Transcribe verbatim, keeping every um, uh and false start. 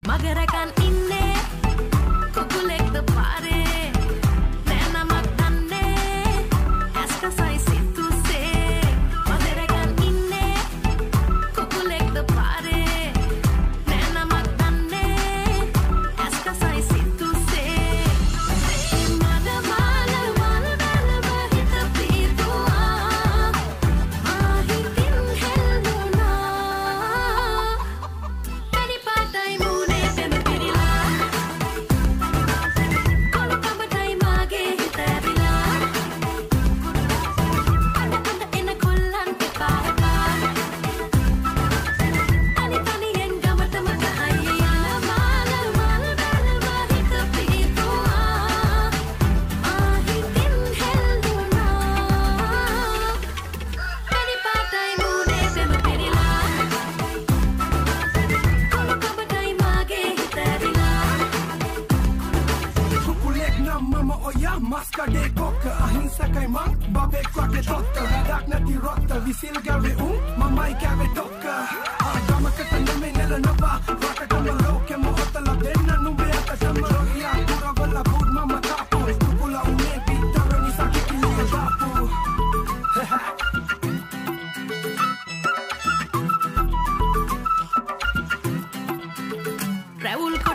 මගරකන් ඉන්නේ කුකුලෙක්ද පාරේ නෑ නමක් දන්නේ ඇස්කසයි සිතුසේ මගරකන් ඉන්නේ කුකුලෙක්ද පාරේ නෑ නමක් දන්නේ ඇස්කසයි සිතුසේ මද මාල වල වලව හිත පීතුවා ආහිතින් හෙල්ලුනා පැණි පාටයි මූනේ පෙම පිරිලා කොළ කබටයි මාගේ හිත ඇවිලා අඬ අඬ එන කොල්ලන් එපා එපා අනි තනියෙන් ගමටම ගහయ్యා මාල වල වලව හිත පීතුවා ආහිතින් හෙල්ලුනා පැණි පාටයි මූනේ පෙම පිරිලා කොළ කබටයි මාගේ හිත ඇවිලා කුකුලෙක් නම් මම ඔයා මස්කඩේ කොක්ක අහිංසකයි මං බබෙක් වගේ තොත්ත වැඩක් නැති රොත්ත විසිල් ගැවේ උන් මමයි කැවේ ඩොක්ක ආගමකට නෙමෙයි නෙලනවා රටටම ලෝකෙම ඔතලා දෙන්න නුඹේ අතටම රොහියා කුරවල බුද් මම තාපු කුකුල උනේ පිටර නිසා කිකිලිය දාපු රැවුල්